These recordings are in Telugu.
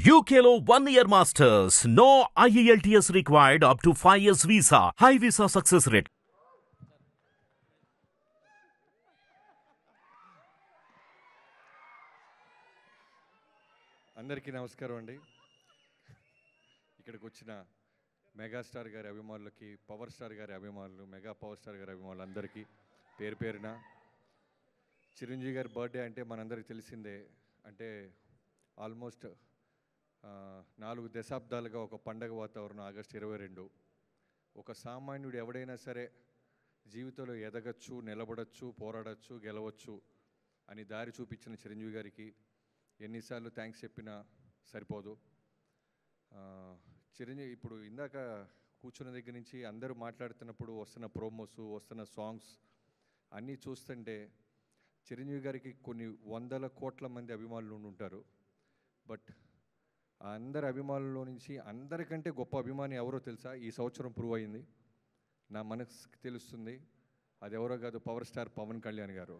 UKLO 1 year masters. No IELTS required up to 5 years visa. High visa success rate. అందరికీ నమస్కారం అండి. ఇక్కడికి వచ్చిన మెగాస్టార్ గారి అభిమానులకి, పవర్ స్టార్ గారి అభిమానులు, మెగా పవర్ స్టార్ గారి అభిమానులు అందరికీ పేరు పేరున చిరంజీవి గారి బర్త్డే అంటే మనందరికీ తెలిసిందే. అంటే ఆల్మోస్ట్ 4 దశాబ్దాలుగా ఒక పండగ వాతావరణం. ఆగస్టు 22 ఒక సామాన్యుడు ఎవడైనా సరే జీవితంలో ఎదగచ్చు, నిలబడచ్చు, పోరాడచ్చు, గెలవచ్చు అని దారి చూపించిన చిరంజీవి గారికి ఎన్నిసార్లు థ్యాంక్స్ చెప్పినా సరిపోదు. చిరంజీవి ఇప్పుడు ఇందాక కూర్చున్న దగ్గర నుంచి అందరూ మాట్లాడుతున్నప్పుడు వస్తున్న ప్రోమోస్, వస్తున్న సాంగ్స్ అన్నీ చూస్తుంటే చిరంజీవి గారికి కొన్ని వందల కోట్ల మంది అభిమానులు ఉంటారు. బట్ ఆ అందరి అభిమానుల్లో నుంచి అందరికంటే గొప్ప అభిమాని ఎవరో తెలుసా? ఈ సంవత్సరం ప్రూవ్ అయింది, నా మనసుకి తెలుస్తుంది. అది ఎవరో కాదు, పవర్ స్టార్ పవన్ కళ్యాణ్ గారు.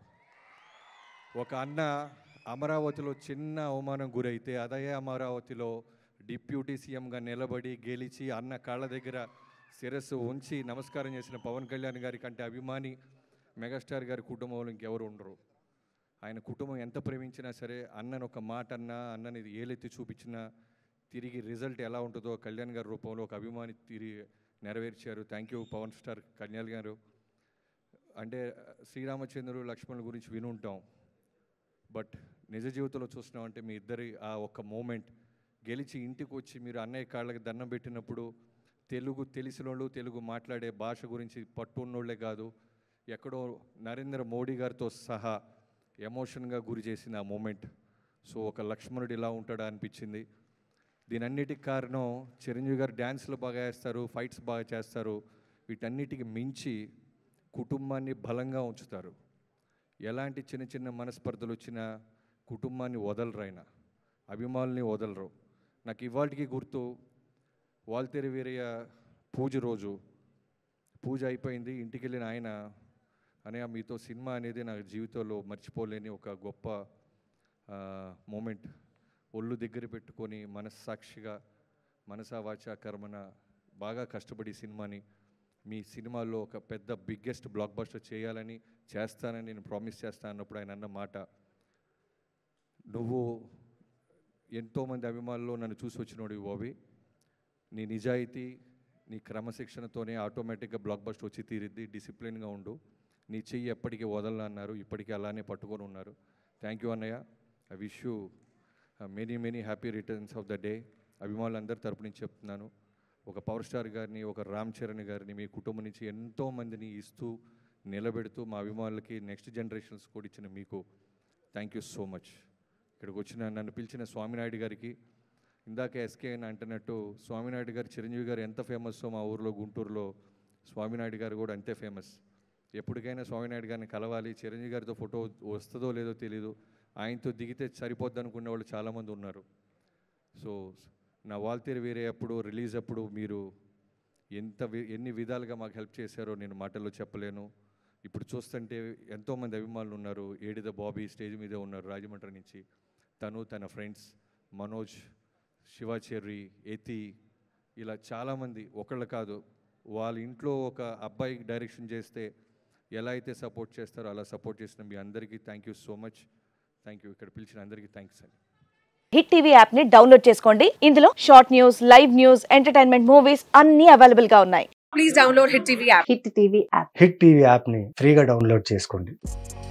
ఒక అన్న అమరావతిలో చిన్న అవమానం గురైతే అదే అమరావతిలో డిప్యూటీ సీఎంగా నిలబడి గెలిచి అన్న కాళ్ళ దగ్గర శిరస్సు ఉంచి నమస్కారం చేసిన పవన్ కళ్యాణ్ గారి కంటే అభిమాని మెగాస్టార్ గారి కుటుంబంలో ఇంకెవరు ఉండరు. ఆయన కుటుంబం ఎంత ప్రేమించినా సరే అన్నను ఒక మాట అన్నా, అన్నని ఏలెత్తి చూపించినా తిరిగి రిజల్ట్ ఎలా ఉంటుందో కళ్యాణ్ గారి రూపంలో ఒక అభిమాని తిరిగి నెరవేర్చారు. Thank you Pawan star Kalyan గారు. అంటే శ్రీరామచంద్రుడు లక్ష్మణుల గురించి వినుంటాం, బట్ నిజ జీవితంలో చూసినామంటే మీ ఇద్దరి ఆ ఒక్క మూమెంట్ గెలిచి ఇంటికి వచ్చి మీరు అన్నయ్య కాళ్ళకి దండం పెట్టినప్పుడు తెలుగు తెలిసిన వాళ్ళు, తెలుగు మాట్లాడే భాష గురించి పట్టున్నోళ్లే కాదు, ఎక్కడో నరేంద్ర మోడీ గారితో సహా ఎమోషన్గా గురి చేసిన ఆ మూమెంట్. సో ఒక లక్ష్మణుడు ఇలా ఉంటాడా అనిపించింది. దీనన్నిటికి కారణం చిరంజీవి గారు డ్యాన్స్లు బాగా వేస్తారు, ఫైట్స్ బాగా చేస్తారు. వీటన్నిటికి మించి కుటుంబాన్ని బలంగా ఉంచుతారు. ఎలాంటి చిన్న చిన్న మనస్పర్ధలు వచ్చినా కుటుంబాన్ని వదలరు, ఆయన అభిమానుల్ని వదలరు. నాకు ఇవాళకి గుర్తు, వాల్తేరు వీరయ్య పూజ రోజు పూజ అయిపోయింది, ఇంటికి వెళ్ళిన ఆయన అనే మీతో సినిమా అనేది నా జీవితంలో మర్చిపోలేని ఒక గొప్ప మూమెంట్. ఒళ్ళు దగ్గర పెట్టుకొని మనస్సాక్షిగా మనసా వాచా కర్మన బాగా కష్టపడి సినిమాని మీ సినిమాలో ఒక పెద్ద బిగ్గెస్ట్ బ్లాక్ బస్టర్ చేయాలని, చేస్తానని నేను ప్రామిస్ చేస్తాను అన్నప్పుడు ఆయన అన్న మాట, నువ్వు ఎంతోమంది అభిమానుల్లో నన్ను చూసి వచ్చినోడు బాబీ, నీ నిజాయితీ, నీ క్రమశిక్షణతోనే ఆటోమేటిక్గా బ్లాక్ బస్టర్ వచ్చి తీరిద్ది, డిసిప్లిన్గా ఉండు, నీ చెయ్యి ఎప్పటికీ వదలని అన్నారు. ఇప్పటికీ అలానే పట్టుకొని ఉన్నారు. థ్యాంక్ యూ అన్నయ్య. I wish you many happy returns of the day. అభిమానులందరి తరపు నుంచి చెప్తున్నాను. ఒక పవర్ స్టార్ గారిని, ఒక రామ్ చరణ్ గారిని మీ కుటుంబం నుంచి ఎంతోమందిని ఇస్తూ నిలబెడుతూ మా అభిమానులకి నెక్స్ట్ జనరేషన్స్ కూడా ఇచ్చిన మీకు థ్యాంక్ యూ సో మచ్. ఇక్కడికి వచ్చిన నన్ను పిలిచిన స్వామినాయుడు గారికి, ఇందాక ఎస్కే అని అంటున్నట్టు స్వామినాయుడు గారు చిరంజీవి గారు ఎంత ఫేమస్సో మా ఊరిలో గుంటూరులో స్వామినాయుడు గారు కూడా అంతే ఫేమస్. ఎప్పటికైనా స్వామినాయుడు గారిని కలవాలి, చిరంజీవి గారితో ఫోటో వస్తుందో లేదో తెలీదు, ఆయనతో దిగితే సరిపోద్ది అనుకునే వాళ్ళు చాలామంది ఉన్నారు. సో నా వాల్తేరు వేరే అప్పుడు రిలీజ్ అప్పుడు మీరు ఎన్ని విధాలుగా మాకు హెల్ప్ చేశారో నేను మాటల్లో చెప్పలేను. ఇప్పుడు చూస్తుంటే ఎంతోమంది అభిమానులు ఉన్నారు. ఏడిద బాబీ స్టేజ్ మీదే ఉన్నారు రాజమండ్రి నుంచి, తను తన ఫ్రెండ్స్ మనోజ్, శివాచెర్రి, ఎతి, ఇలా చాలామంది, ఒకళ్ళు కాదు. వాళ్ళ ఇంట్లో ఒక అబ్బాయి డైరెక్షన్ చేస్తే ఎలా అయితే సపోర్ట్ చేస్తారో అలా సపోర్ట్ చేసిన మీ అందరికీ thank you so much. Thank you. ఇక్కడ పిలిచిన అందరికీ థ్యాంక్స్ అండి. హిట్ టీవీ యాప్ ని డౌన్లోడ్ చేసుకోండి. ఇందులో short news, live news, entertainment movies అన్ని అవైలబుల్ గా ఉన్నాయి. Please download hit TV app. Hit TV app ని ఫ్రీగా డౌన్లోడ్ చేసుకోండి.